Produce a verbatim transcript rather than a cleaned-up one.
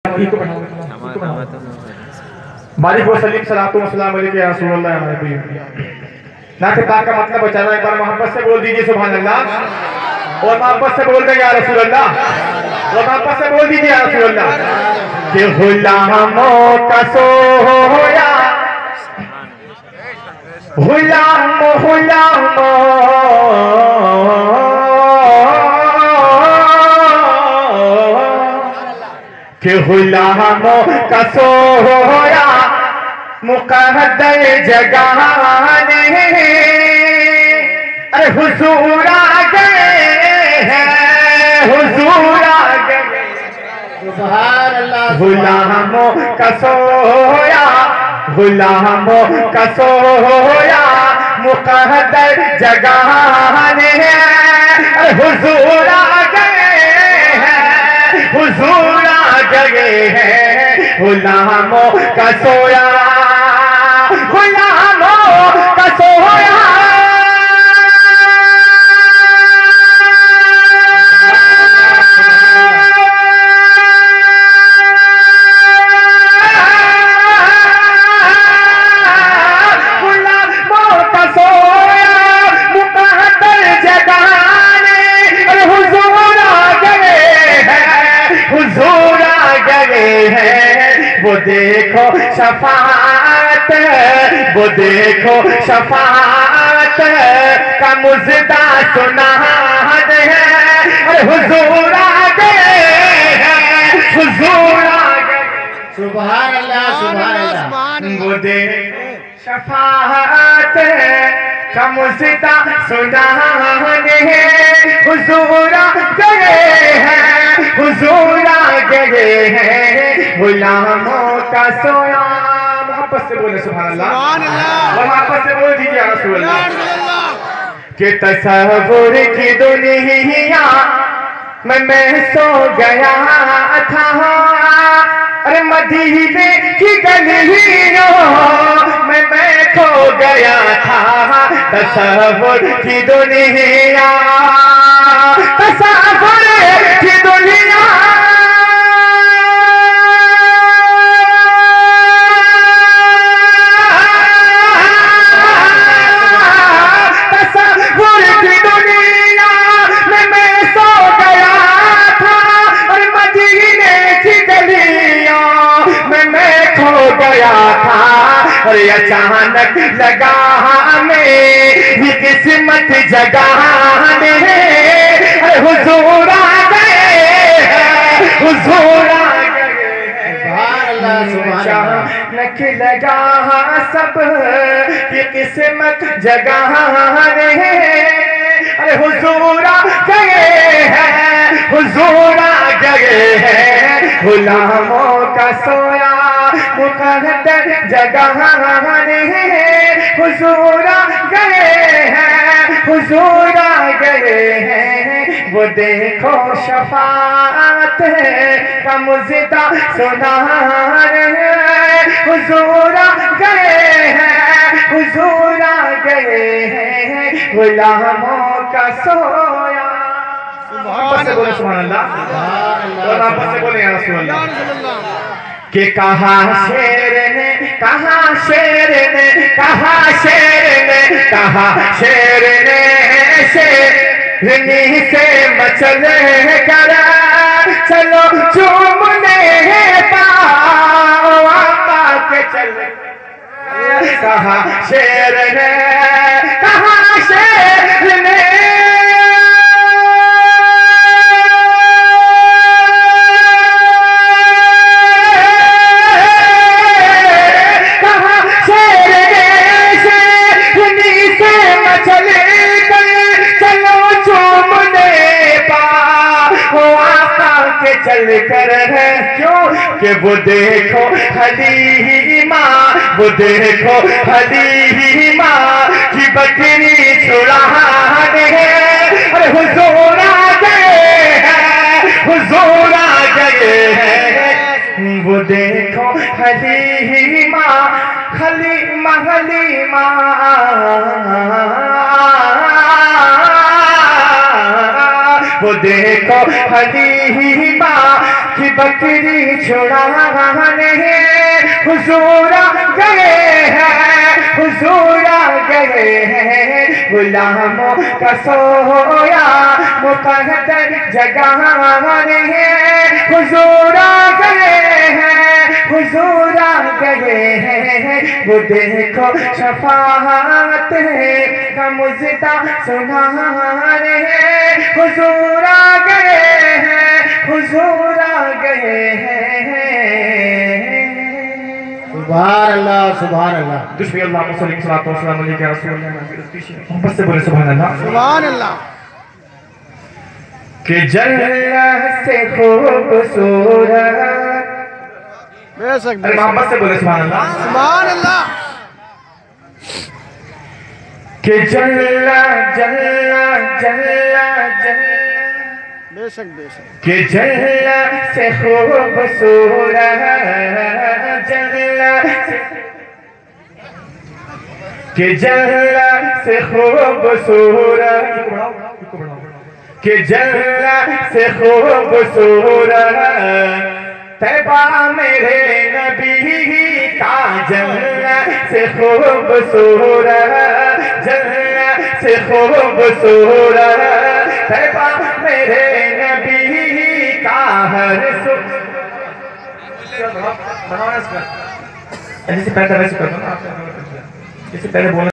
ठीक को बनाओ बारिक वसलीम सलातो वसलाम अलैहि या रसूल अल्लाह हमारे प्रिय नात पाक का मतलब बचाना एक बार मोहब्बत से बोल दीजिए सुभान अल्लाह और मोहब्बत से बोल देंगे या रसूल अल्लाह और मोहब्बत से बोल दीजिए या रसूल अल्लाह कि गुलामों का सोया गुलाम गुलाम कि गुलामों का सोया मुक़द्दर जगाने अरे हुजूर आ गए हैं हुजूर आ गए सुभान अल्लाह गुलामों का सोया गुलामों का सोया मुक़द्दर जगाने अरे हुजूर आ गए हैं हुजूर आ गए हैं गुलामों का सोया गुलामों का सोया गुलामों का सोया मुक़द्दर जगाने अरे हुजूर आ गए हैं हुजूर आ गए हैं वो देखो शफाअत वो देखो शफाअत का मुजदा सुना है अरे हुजूर आ गए हैं हुजूर आ गए सुभान अल्लाह सुभान अल्लाह वो देखो शफाअत का मुजदा सुना है हुजूर आ गए हैं हुजूर आ गए हैं गुलामों का सोया मोहब्बत से बोले सुभान अल्लाह और मोहब्बत से बोल दीजिए रसूल अल्लाह कि तसव्वुर की दुनिया में मैं सो गया था अरे मदीने की गलियों में मैं खो गया था तसव्वुर की दुनिया तसव्वुर की दुनिया तसव्वुर की दुनिया में मैं सो गया था और मदीने की गलियों में मैं खो गया था और अचानक लगा मेरी किस्मत जगाने हुजूर आ गए हैं हुजूर आ गए अचानक लगा सब की किस्मत जगाने अरे हुजूर आ गए हैं हुजूर आ गए हैं गुलामों का सोया मुक़द्दर जगाने हुजूर आ गए हैं हुजूर आ गए हैं वो देखो शफाअत का मुजदा सुना है हुजूर आ गए हैं हुजूर आ गए हैं गुलामों का सोया मोहब्बत से बोले सुभान अल्लाह और मोहब्बत से बोले या रसूल अल्लाह कि कहा शेर ने कहा शेर ने कहा शेर ने कहा शेर ने शेरनी से मचल कर चलो चूमने पाओ के चल कहा शेर ने कहा शेर ने चल कर है क्यों कि वो देखो हलीमा वो देखो हलीमा की बकरी छुड़ाने अरे हुजूर आ गए हैं हुजूर आ गए हैं वो देखो हलीमा हलीमा हलीमा वो देखो हलीमा कि बकरी छुड़ाने हुजूर गए हैं, हुजूर गए हैं, गुलामों का सोया मुकद्दर जगाने हुजूर गए हैं, हुजूर गए हैं, वो देखो शफाअत का मुज़्दा सुनाने हुजूर गए हैं, हुजूर गए हैं। सुभान अल्लाह, सुभान अल्लाह। दुश्मन अल्लाह मुसल्ली सल्लल्लाहु अलैहि वसल्लम रसूल अल्लाह बस से बोले सुभान अल्लाह, सुभान अल्लाह। कि जन्नत से खूबसूरत, बेशक अरे मोहब्बत से बोले सुभान अल्लाह, सुभान अल्लाह। कि जन्नत जन्नत जन्नत जन्नत, बेशक बेशक। कि जन्नत से खूबसूरत, जन्नत कि जन्नत से खूबसूरत, कि जन्नत से खूबसूरत तैबा मेरे नबी का, जन्नत से खूबसूरत, जन्नत से खूबसूरत तैबा मेरे नबी का, हर सु जैसे पहले वैसे कर दो ना, जैसे पहले बोला